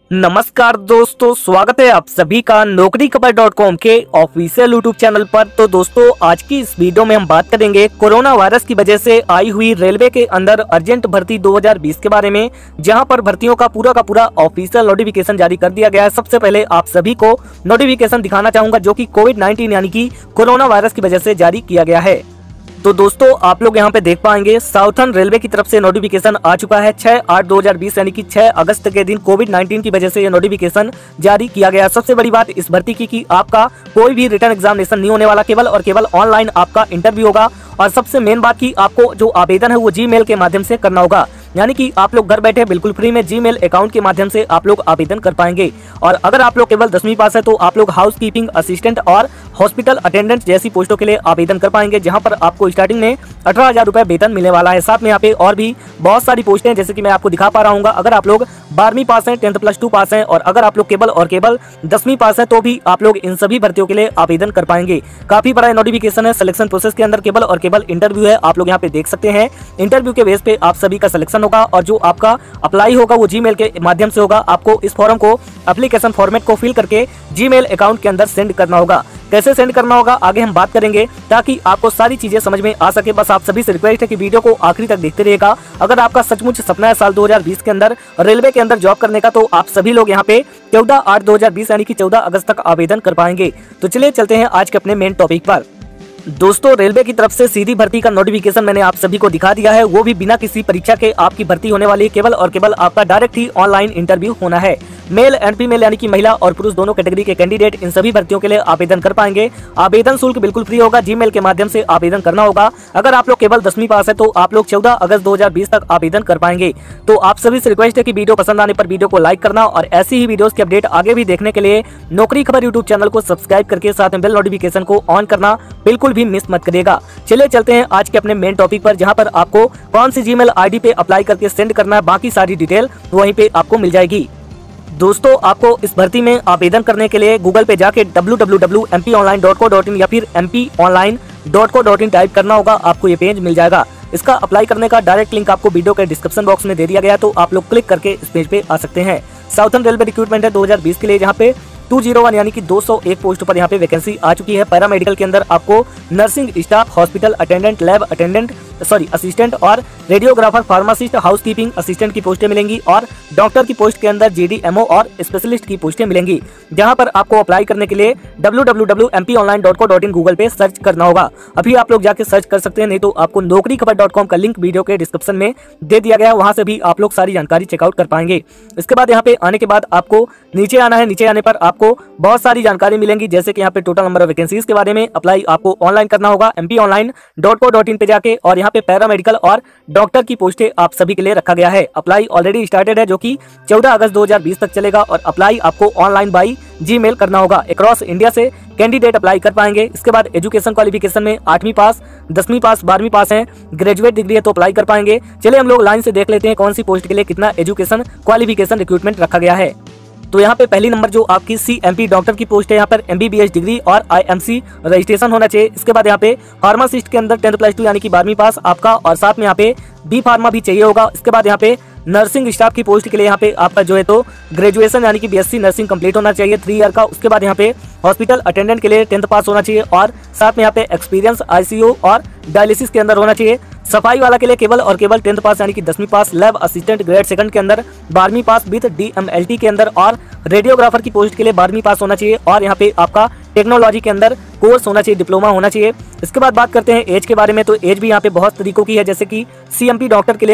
नमस्कार दोस्तों, स्वागत है आप सभी का नौकरीखबर.com के ऑफिशियल यूट्यूब चैनल पर। तो दोस्तों, आज की इस वीडियो में हम बात करेंगे कोरोना वायरस की वजह से आई हुई रेलवे के अंदर अर्जेंट भर्ती 2020 के बारे में, जहां पर भर्तियों का पूरा ऑफिशियल नोटिफिकेशन जारी कर दिया गया है। सबसे पहले आप सभी को नोटिफिकेशन दिखाना चाहूंगा जो कि कोविड-19 यानी कि कोरोना वायरस की वजह से जारी किया गया है। तो दोस्तों, आप लोग यहाँ पे देख पाएंगे साउथर्न रेलवे की तरफ से नोटिफिकेशन आ चुका है 6/8/2020 यानी कि 6 अगस्त के दिन कोविड-19 की वजह से ये नोटिफिकेशन जारी किया गया। सबसे बड़ी बात इस भर्ती की कि आपका कोई भी रिटर्न एग्जामिनेशन नहीं होने वाला, केवल और केवल ऑनलाइन आपका इंटरव्यू होगा। और सबसे मेन बात की आपको जो आवेदन है वो जीमेल के माध्यम से करना होगा, यानी कि आप लोग घर बैठे बिल्कुल फ्री में जीमेल अकाउंट के माध्यम से आप लोग आवेदन कर पाएंगे। और अगर आप लोग केवल 10वीं पास है तो आप लोग हाउस कीपिंग असिस्टेंट और हॉस्पिटल अटेंडेंट जैसी पोस्टों के लिए आवेदन कर पाएंगे, जहां पर आपको स्टार्टिंग में 18,000 रुपए वेतन मिलने वाला है। साथ में यहाँ पे और भी बहुत सारी पोस्टें जैसे कि मैं आपको दिखा पा रहा हूँ। अगर आप लोग 12वीं पास हैं, 10th+2 पास हैं और अगर आप लोग केवल और केवल 10वीं पास है तो भी आप लोग इन सभी भर्तियों के लिए आवेदन कर पाएंगे। काफी बड़ा नोटिफिकेशन है। सिलेक्शन प्रोसेस के अंदर केवल और केवल इंटरव्यू है, आप लोग यहाँ पे देख सकते हैं। इंटरव्यू के बेस पे आप सभी का सिलेक्शन होगा और जो आपका अप्लाई होगा वो जीमेल के माध्यम से होगा। आपको इस फॉर्म को एप्लीकेशन फॉर्मेट को फिल करके जीमेल अकाउंट के अंदर सेंड करना होगा। कैसे सेंड करना होगा आगे हम बात करेंगे, ताकि आपको सारी चीजें समझ में आ सके। बस आप सभी से रिक्वेस्ट है कि वीडियो को आखिरी तक देखते रहिएगा। अगर आपका सचमुच सपना है साल 2020 के अंदर रेलवे के अंदर जॉब करने का, तो आप सभी लोग यहाँ पे 14/8/2020 यानी कि 14 अगस्त तक आवेदन कर पाएंगे। तो चलिए चलते हैं आज के अपने मेन टॉपिक पर। दोस्तों, रेलवे की तरफ से सीधी भर्ती का नोटिफिकेशन मैंने आप सभी को दिखा दिया है, वो भी बिना किसी परीक्षा के आपकी भर्ती होने वाली है। केवल और केवल आपका डायरेक्ट ही ऑनलाइन इंटरव्यू होना है। मेल एंड फीमेल यानी कि महिला और पुरुष दोनों कैटेगरी के कैंडिडेट इन सभी भर्तियों के लिए आवेदन कर पाएंगे। आवेदन शुल्क बिल्कुल फ्री होगा, जीमेल के माध्यम से आवेदन करना होगा। अगर आप लोग केवल 10वीं पास है तो आप लोग 14 अगस्त 2020 तक आवेदन कर पाएंगे। तो आप सभी से रिक्वेस्ट है कि वीडियो पसंद आने पर वीडियो को लाइक करना और ऐसी ही वीडियोस की अपडेट आगे भी देखने के लिए नौकरी खबर यूट्यूब चैनल को सब्सक्राइब करके साथ में बेल नोटिफिकेशन को ऑन करना बिल्कुल भी मिस मत करिएगा। चलिए चलते हैं आज के अपने मेन टॉपिक पर, जहां पर आपको कौन सी जीमेल आईडी पे अप्लाई करके सेंड करना है, बाकी सारी डिटेल वहीं पे आपको मिल जाएगी। दोस्तों, आपको इस भर्ती में आवेदन करने के लिए गूगल पे जाके www.mponline.co.in या फिर mponline.co.in टाइप करना होगा। आपको ये पेज मिल जाएगा। इसका अप्लाई करने का डायरेक्ट लिंक आपको वीडियो के डिस्क्रिप्शन बॉक्स में दे दिया गया है, तो आप लोग क्लिक करके इस पेज पे आ सकते हैं। साउथर्न रेलवे रिक्रूटमेंट है 2020 के लिए, जहाँ पे 201 यानी कि 201 पोस्ट पर यहाँ पे वैकेंसी आ चुकी है। पैरामेडिकल के अंदर आपको nursing staff, hospital attendant, lab attendant assistant और radiographer, pharmacist, housekeeping assistant की पोस्टें मिलेंगी और डॉक्टर की पोस्ट के अंदर GDMO और स्पेशलिस्ट की पोस्टें मिलेंगी। जहां पर आपको अप्लाई करने के लिए www.mponline.co.in गूगल पे सर्च करना होगा। अभी आप लोग जाके सर्च कर सकते हैं, नहीं तो आपको नौकरीखबर.com का लिंक वीडियो के डिस्क्रिप्शन में दे दिया गया है, वहां से भी आप लोग सारी जानकारी चेकआउट कर पाएंगे। इसके बाद यहाँ पे आने के बाद आपको नीचे आना है। नीचे आने पर आपको बहुत सारी जानकारी मिलेंगी, जैसे कि यहाँ पे टोटल नंबर ऑफ वैकेंसीज के बारे में। अप्लाई आपको ऑनलाइन करना होगा mponline.co.in पे जाके, और यहाँ पे पैरामेडिकल और डॉक्टर की पोस्टें आप सभी के लिए रखा गया है। अप्लाई ऑलरेडी स्टार्टेड है, जो कि 14 अगस्त 2020 तक चलेगा और अप्लाई आपको ऑनलाइन बाई जीमेल करना होगा। अक्रॉस इंडिया से कैंडिडेट अप्लाई कर पाएंगे। इसके बाद एजुकेशन क्वालिफिकेशन में 8वीं पास, 10वीं पास, 12वीं पास है, ग्रेजुएट डिग्री है तो अप्लाई कर पाएंगे। चलिए हम लोग लाइन से देख लेते हैं कौन सी पोस्ट के लिए कितना एजुकेशन क्वालिफिकेशन रिक्रूटमेंट रखा गया है। तो यहाँ पे पहली नंबर जो आपकी CMP डॉक्टर की पोस्ट है, यहाँ पर MBBS डिग्री और IMC रजिस्ट्रेशन होना चाहिए। इसके बाद यहाँ पे फार्मासिस्ट के अंदर 10th+2 यानी कि 12वीं पास आपका, और साथ में यहाँ पे B फार्मा भी चाहिए होगा। इसके बाद यहाँ पे नर्सिंग स्टाफ की पोस्ट के लिए यहाँ पे आपका जो है तो ग्रेजुएशन यानी कि BSc नर्सिंग कंप्लीट होना चाहिए 3 ईयर का। उसके बाद यहाँ पे हॉस्पिटल अटेंडेंट के लिए 10th पास होना चाहिए और साथ में यहाँ पे एक्सपीरियंस ICU और डायलिसिस के अंदर होना चाहिए। सफाई वाला के लिए केवल और केवल 10th पास यानी कि 10वीं पास, लैब असिस्टेंट ग्रेड सेकंड के अंदर 12वीं पास विद DMLT के अंदर, और रेडियोग्राफर की पोस्ट के लिए 12वीं पास होना चाहिए और यहाँ पे आपका टेक्नोलॉजी के अंदर कोर्स होना चाहिए, डिप्लोमा होना चाहिए। इसके बाद बात करते हैं एज के बारे में, तो एज भी यहाँ पे बहुत तरीकों की है, जैसे कि CMP डॉक्टर के लिए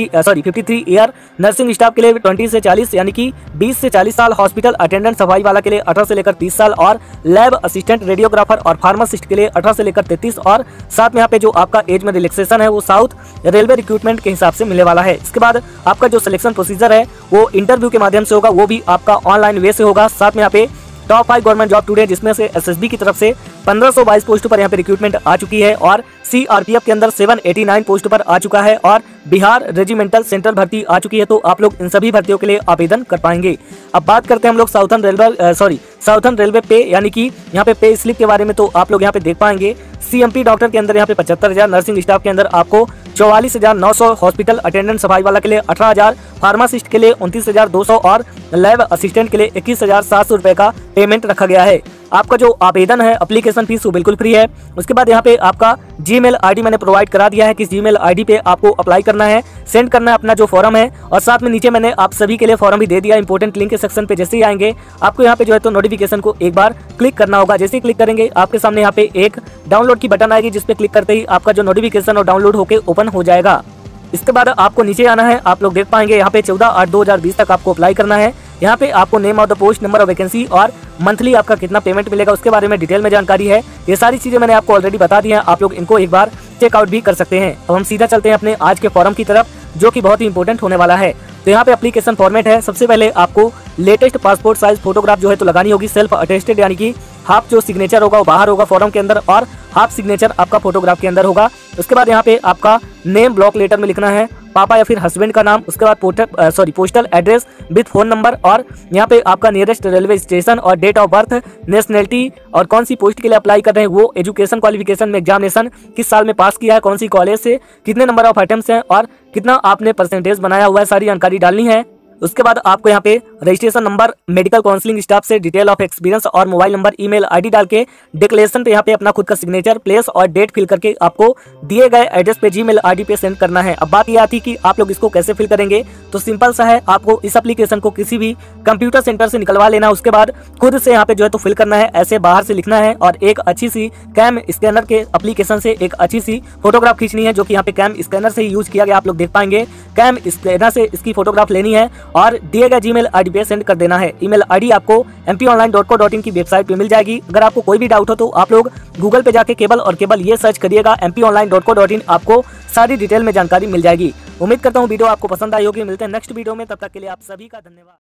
53 ईयर, नर्सिंग स्टाफ के लिए 20 से 40 यानी कि 20 से 40 साल, हॉस्पिटल अटेंडेंट सफाई वाला के लिए 18 से लेकर 30 साल और लैब असिस्टेंट, रेडियोग्राफर और फार्मासिस्ट के लिए 18 से लेकर 33 और साथ में यहाँ पे जो आपका एज में रिलैक्सेशन है वो साउथ रेलवे रिक्रूटमेंट के हिसाब से मिलने वाला है। इसके बाद आपका जो सिलेक्शन प्रोसीजर है वो इंटरव्यू के माध्यम से होगा, वो भी आपका ऑनलाइन वे से होगा। साथ में यहाँ पे टॉप 5 गवर्नमेंट जॉब टुडे, जिसमें से SSB की तरफ से 1522 पोस्ट पर यहाँ पे रिक्रूटमेंट आ चुकी है और CRPF के अंदर 789 पोस्ट पर आ चुका है और बिहार रेजिमेंटल सेंट्रल भर्ती आ चुकी है। तो आप लोग इन सभी भर्तियों के लिए आवेदन कर पाएंगे। अब बात करते हैं हम लोग साउथर्न रेलवे पे यानी कि यहाँ पे स्लिप के बारे में। तो आप लोग यहाँ पे देख पाएंगे CMP डॉक्टर के अंदर यहाँ पे 75,000, नर्सिंग स्टाफ के अंदर आपको 44,900, हॉस्पिटल अटेंडेंट सफाई वाला के लिए 18,000, फार्मासिस्ट के लिए 29,200 और लैब असिस्टेंट के लिए 21,700 रुपए का पेमेंट रखा गया है। आपका जो आवेदन है एप्लीकेशन फीस वो बिल्कुल फ्री है। उसके बाद यहाँ पे आपका जीमेल आईडी मैंने प्रोवाइड करा दिया है, किस जीमेल आईडी पे आपको अप्लाई करना है, सेंड करना है अपना जो फॉर्म है, और साथ में नीचे मैंने आप सभी के लिए फॉर्म भी दे दिया। इंपॉर्टेंट लिंक के सेक्शन पे जैसे ही आएंगे आपको यहाँ पे जो है तो नोटिफिकेशन को एक बार क्लिक करना होगा। जैसे ही क्लिक करेंगे आपके सामने यहाँ पे एक डाउनलोड की बटन आएगी, जिसपे क्लिक करते ही आपका जो नोटिफिकेशन और डाउनलोड होकर ओपन हो जाएगा। इसके बाद आपको नीचे आना है, आप लोग देख पाएंगे यहाँ पे 14/8/2020 तक आपको अप्लाई करना है। यहाँ पे आपको name of the post, number of vacancy और मंथली आपका कितना पेमेंट मिलेगा उसके बारे में डिटेल में जानकारी है। ये सारी चीजें मैंने आपको ऑलरेडी बता दी हैं, आप लोग इनको एक बार चेकआउट भी कर सकते हैं। अब हम सीधा चलते हैं अपने आज के फॉर्म की तरफ, जो कि बहुत ही इंपॉर्टेंट होने वाला है। तो यहाँ पे एप्लीकेशन फॉर्मेट है। सबसे पहले आपको लेटेस्ट पासपोर्ट साइज फोटोग्राफ जो है तो लगानी होगी, सेल्फ अटेस्टेड, यानी कि हाफ जो सिग्नेचर होगा वो बाहर होगा फॉर्म के अंदर और हाफ सिग्नेचर आपका फोटोग्राफ के अंदर होगा। उसके बाद यहाँ पे आपका नेम ब्लॉक लेटर में लिखना है, पापा या फिर हस्बैंड का नाम, उसके बाद postal address with phone number, और यहाँ पे आपका नियरेस्ट रेलवे स्टेशन और डेट ऑफ बर्थ, नेशनलिटी और कौन सी पोस्ट के लिए अप्लाई कर रहे हैं वो, एजुकेशन क्वालिफिकेशन में एग्जामिनेशन किस साल में पास किया है, कौन सी कॉलेज से, कितने नंबर ऑफ अटेम्प्ट्स हैं और कितना आपने परसेंटेज बनाया हुआ है, सारी जानकारी डालनी है। उसके बाद आपको यहाँ पे registration number, medical counselling staff से डिटेल ऑफ एक्सपीरियंस और मोबाइल नंबर, ईमेल आईडी डाल के डिक्लेरेशन पे यहाँ पे अपना खुद का सिग्नेचर, प्लेस और डेट फिल करके आपको दिए गए एड्रेस पे जीमेल आईडी पे सेंड करना है। अब बात ये आती है कि आप लोग इसको कैसे फिल करेंगे, तो सिंपल सा है, आपको इस एप्लीकेशन को किसी भी कंप्यूटर सेंटर से निकलवा लेना, उसके बाद खुद से यहाँ पे जो है तो फिल करना है, ऐसे बाहर से लिखना है और एक अच्छी सी कैम स्कैनर के एप्लीकेशन से एक अच्छी सी फोटोग्राफ खींचनी है, जो कि यहाँ पे कैम स्कैनर से ही यूज किया गया, आप लोग देख पाएंगे। कैम स्कैनर से इसकी फोटोग्राफ लेनी है और दिए गए ईमेल आईडी पे सेंड कर देना है। ईमेल आईडी आपको mponline.co.in की वेबसाइट पे मिल जाएगी। अगर आपको कोई भी डाउट हो तो आप लोग गूगल पे जाके केबल और केबल ये सर्च करिएगा, mponline.co.in, आपको सारी डिटेल में जानकारी मिल जाएगी। उम्मीद करता हूँ वीडियो आपको पसंद आई होगी। मिलते हैं नेक्स्ट वीडियो में, तब तक के लिए आप सभी का धन्यवाद।